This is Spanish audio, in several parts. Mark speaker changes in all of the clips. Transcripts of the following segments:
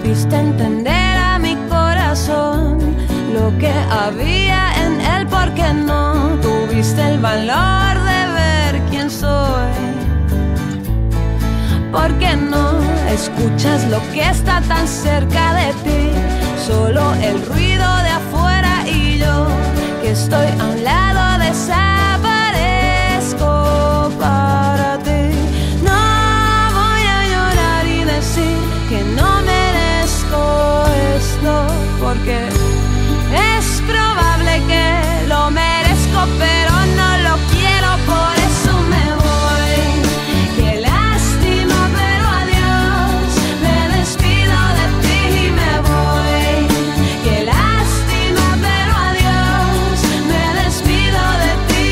Speaker 1: supiste entender a mi corazón lo que había en él, porque no tuviste el valor de ver quién soy. Porque no escuchas lo que está tan cerca de ti, solo el ruido de afuera y yo que estoy a un lado desaparezco para ti. No voy a llorar y decir que no merezco esto, porque es probable que lo merezco, pero no lo quiero, por eso me voy. Qué lástima, pero adiós, me despido de ti y me voy. Qué lástima, pero adiós, me despido de ti.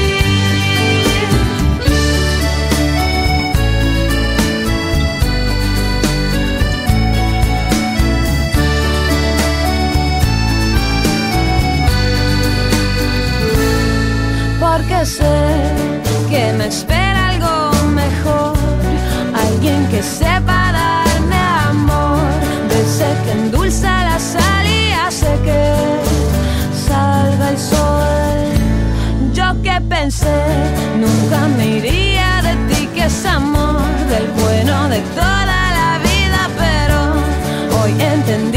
Speaker 1: Porque sé que me espera algo mejor, alguien que sepa darme amor, de ese que endulza la sal y hace que salga el sol. Yo que pensé nunca me iría de ti, que es amor del bueno de toda la vida, pero hoy entendí